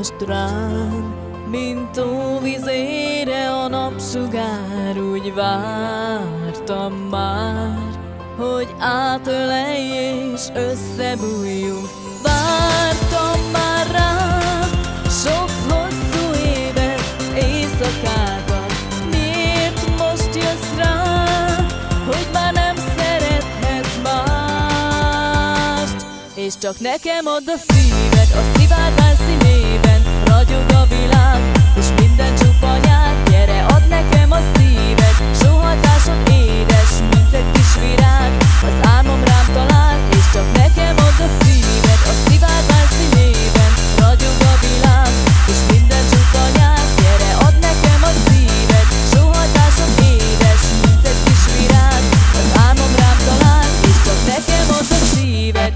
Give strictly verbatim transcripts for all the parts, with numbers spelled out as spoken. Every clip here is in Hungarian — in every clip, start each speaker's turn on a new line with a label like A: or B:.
A: most rám, mint tóvizére a napsugár. Úgy vártam már, hogy átölelj és összebújjunk. Vártam már rám sok hosszú évet, éjszakákat. Miért most jössz rám, hogy már nem szerethetsz mást? És csak nekem add a szíved, a szivárvány színében ragyog a világ, és minden csupa nyár. Gyere, add nekem a szíved, sóhajtásod édes, mint egy kis virág. Az álmom rám talál, és csak nekem add a szíved, a szivárvány színében ragyog a világ, és minden csupa nyár. Gyere, add nekem a szíved, sóhajtásod édes, mint egy kis virág. Az álmom rám talál, és csak nekem add a szíved.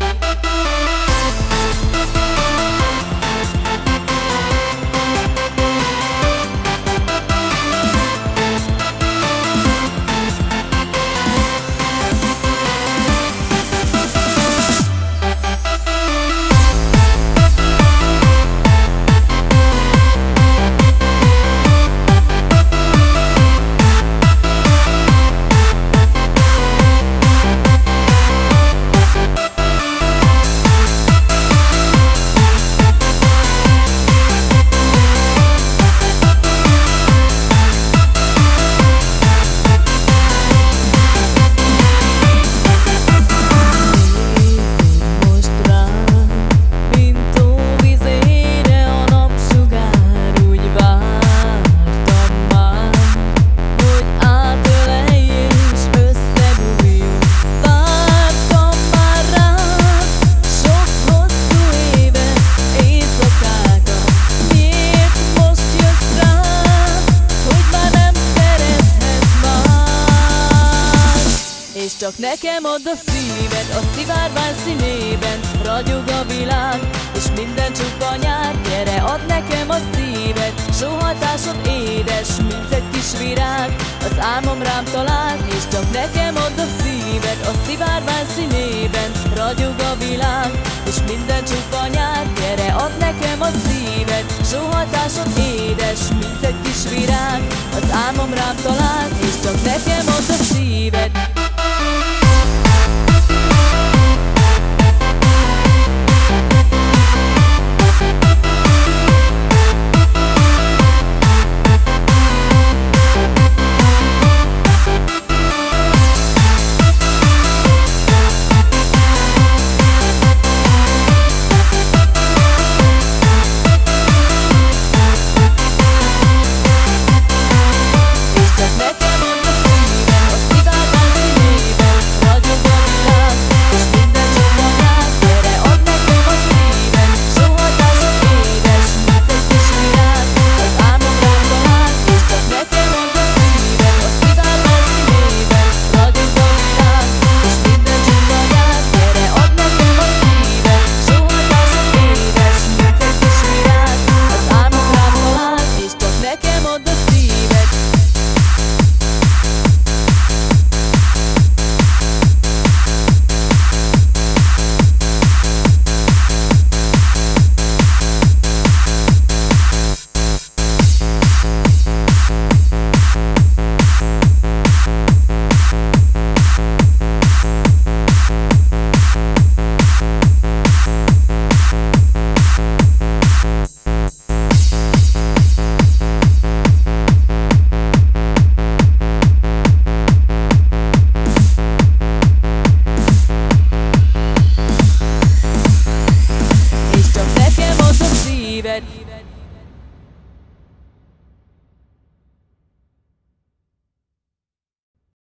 A: És csak nekem add a szíved, a szivárvány színében ragyog a világ, és minden csupa nyár. Gyere, add nekem a szíved, sóhajtásod édes, mint egy kis virág. Az álmom rám talál, és csak nekem add a szíved, a szivárvány színében ragyog a világ, és minden csupa nyár. Gyere, add nekem a szíved, sóhajtásod édes, mint egy kis virág. Az álmom rám talál, és csak nekem add a szíved.